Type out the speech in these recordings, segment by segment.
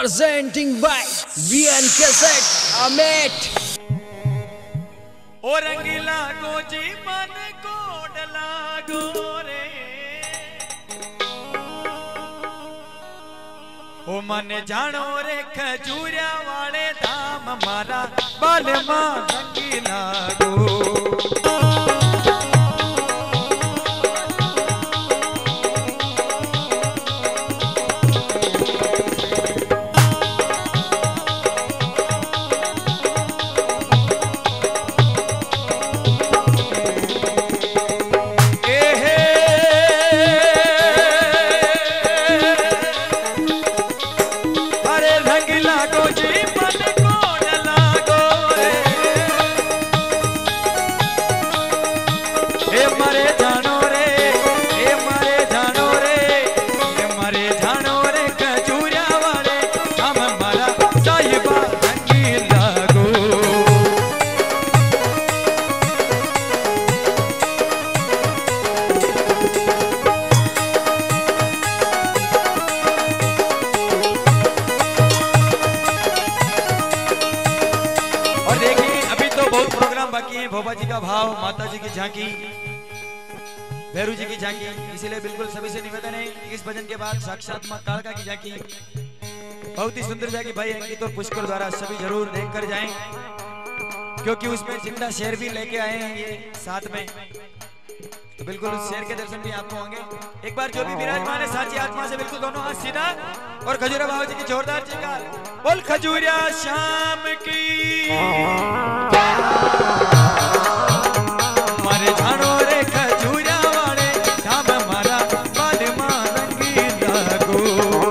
presenting by VN Cassette Amit ओ रंगीला को जी मन को डला गोरे ओ मन जानो रे खजूरिया वाले धाम मारा बाल मां रंगीला गो भोपा जी का भाव, माता जी की झांकी, भैरू जी की झांकी, इसीलिए बिल्कुल सभी से निवेदन है इस भजन के बाद साक्षात मां कालका की झांकी बहुत ही सुंदर झांकी भाई अंकित और पुष्कर द्वारा सभी जरूर देख कर जाएं क्योंकि उसमें जिंदा शेर भी लेके आए हैं ये साथ में, तो बिल्कुल उस शेर के दर्शन भी आपको होंगे। एक बार जो भी विराजमान है साची आत्मा से बिल्कुल दोनों हाथ सीधा और खजूरिया बाबा जी की जोरदार जयकार बोल खजूरिया शाम की मारे जानो रे खजूरिया वाले धाम मारा बाल मां रंगीला गो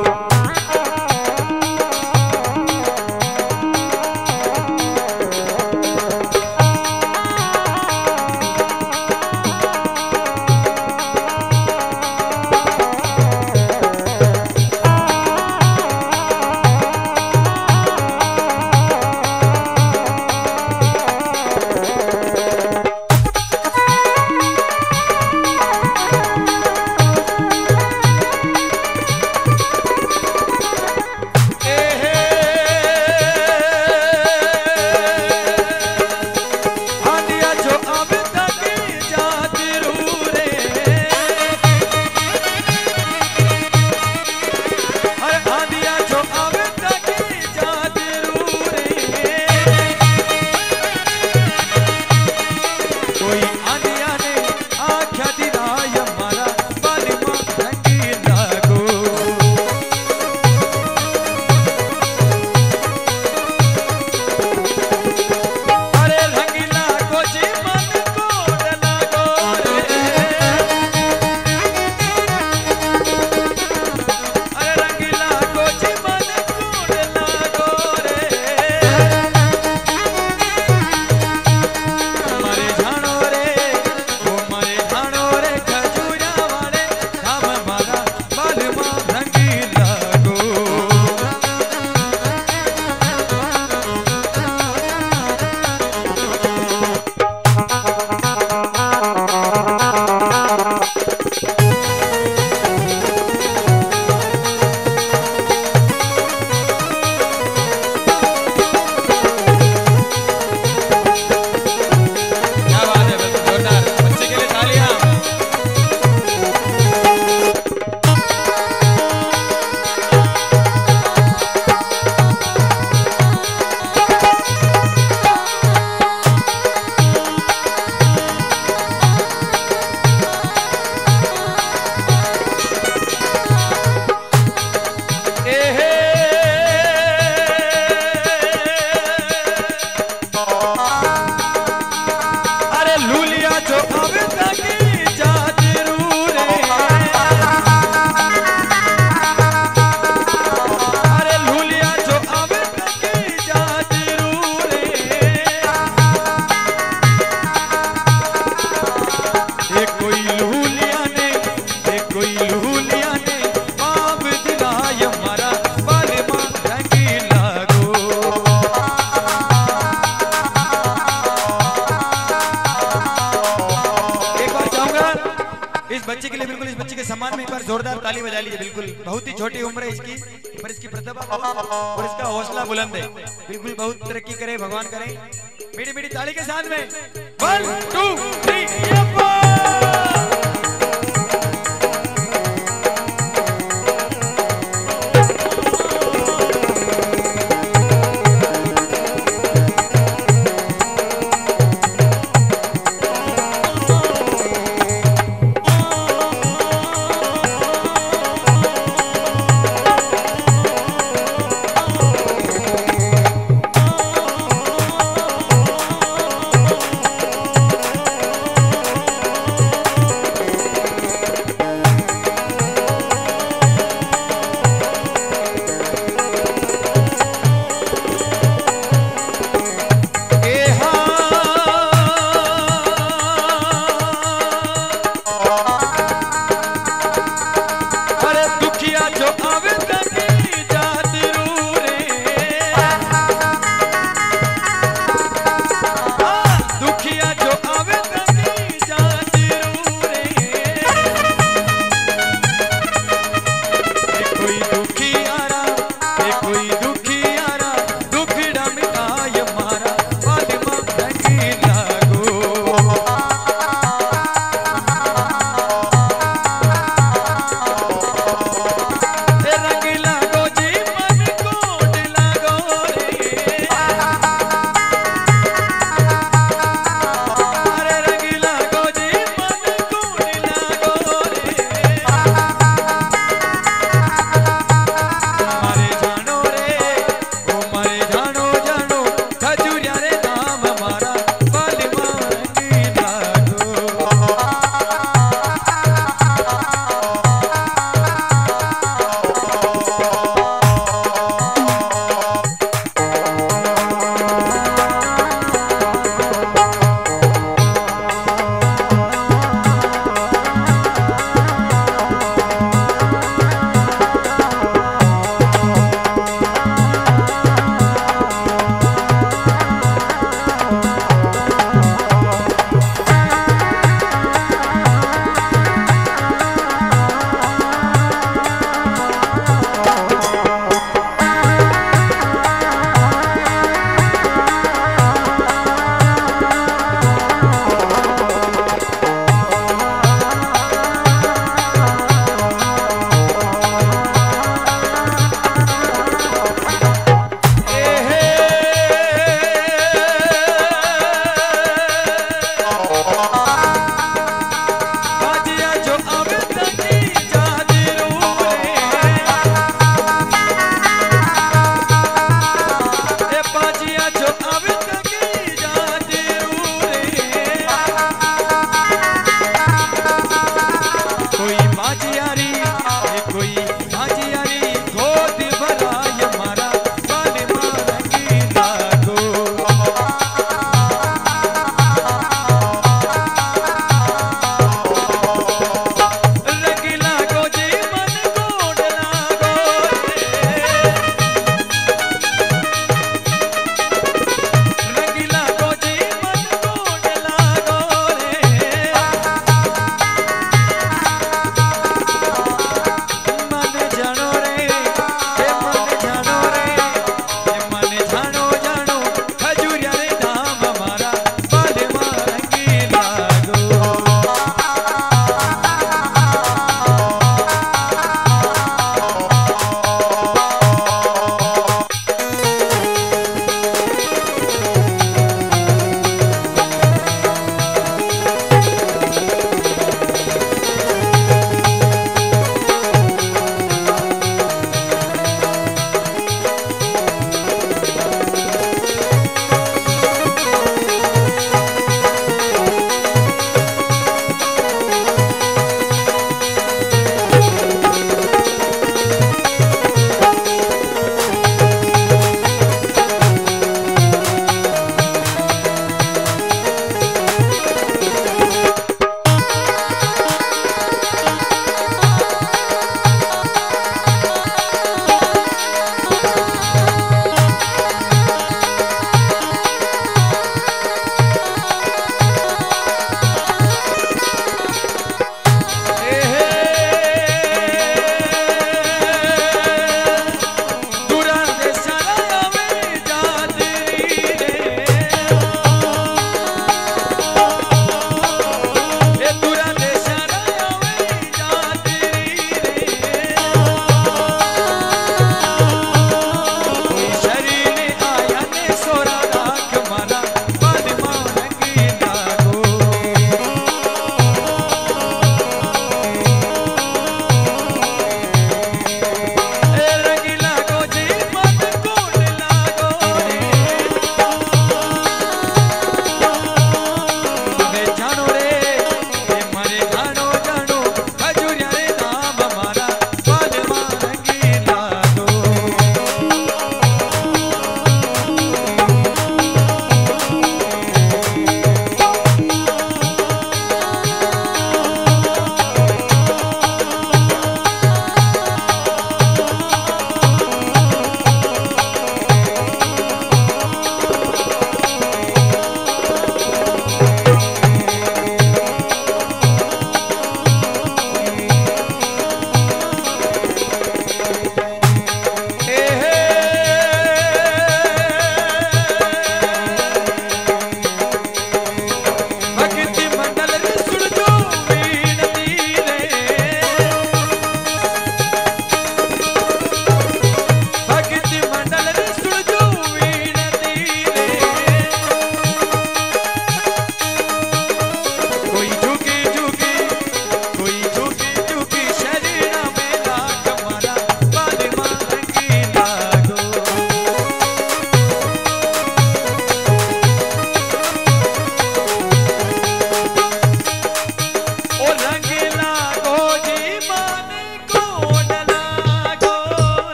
सम्मान में एक बार जोरदार ताली बजा लीजिए। बिल्कुल बहुत ही छोटी उम्र है इसकी, पर इसकी प्रतिभा बहुत और इसका हौसला बुलंद है। बिल्कुल बहुत तरक्की करे भगवान करे। मीठी मीठी ताली के साथ में 1 2 3